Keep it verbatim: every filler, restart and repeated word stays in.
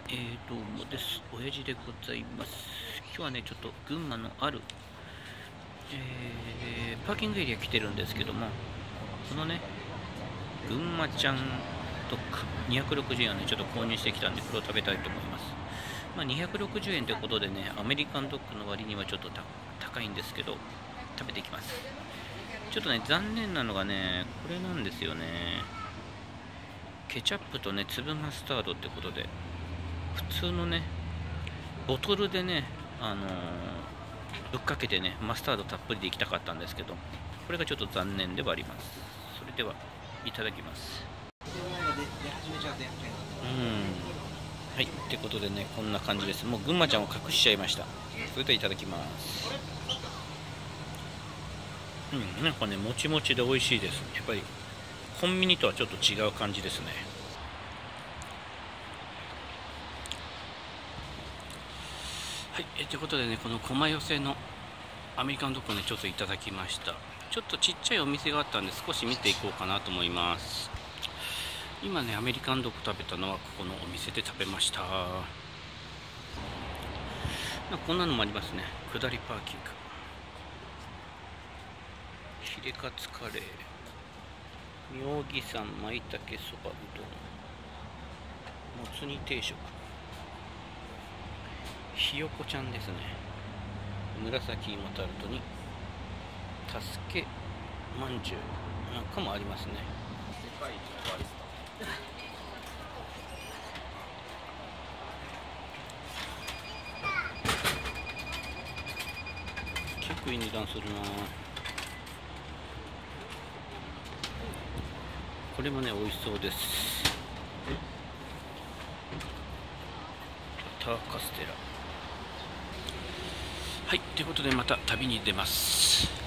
えー、どうもです。親父でございます。今日はね、ちょっと群馬のある、えー、パーキングエリア来てるんですけども、このね、群馬ちゃんドッグにひゃくろくじゅうえんをね、ちょっと購入してきたんで、これを食べたいと思います。まあ、にひゃくろくじゅうえんということでね、アメリカンドッグの割にはちょっと高いんですけど、食べていきます。ちょっとね、残念なのがね、これなんですよね。ケチャップとね、粒マスタードってことで、普通のね、ボトルでね、あのー、ぶっかけてね、マスタードたっぷりでいきたかったんですけど、これがちょっと残念ではあります。それでは、いただきます。うん。はい、ってことでね、こんな感じです。もう群馬ちゃんを隠しちゃいました。それではいただきます。うん、なんかね、もちもちで美味しいです。やっぱり、コンビニとはちょっと違う感じですね。はい、えということでね、この狛寄せのアメリカンドッグね、ちょっといただきました。ちょっとちっちゃいお店があったんで、少し見ていこうかなと思います。今ね、アメリカンドッグ食べたのは、ここのお店で食べました。まあ、こんなのもありますね。下りパーキング。ヒレカツカレー。妙義山舞茸そばうどん。もつ煮定食。ひよこちゃんですね。紫芋タルトにたすけまんじゅうなんかもありますね。結構いい値段するな。これもね美味しそうです。バターカステラ。はい、ということでまた旅に出ます。